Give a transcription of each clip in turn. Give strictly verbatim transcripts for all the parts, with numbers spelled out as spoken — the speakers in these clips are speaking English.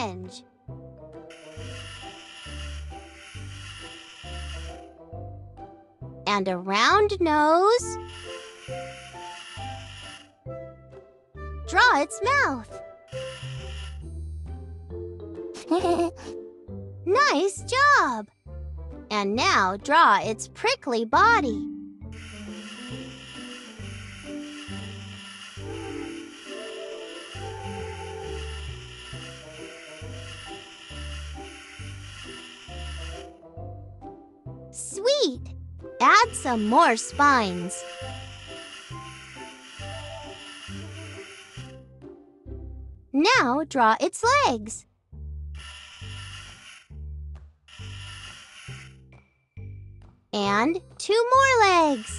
orange. And a round nose. Draw its mouth. Nice job! And now draw its prickly body. Sweet! Add some more spines. Now draw its legs. And two more legs.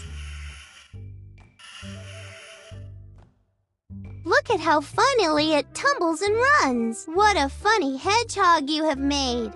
Look at how funnily it tumbles and runs. What a funny hedgehog you have made.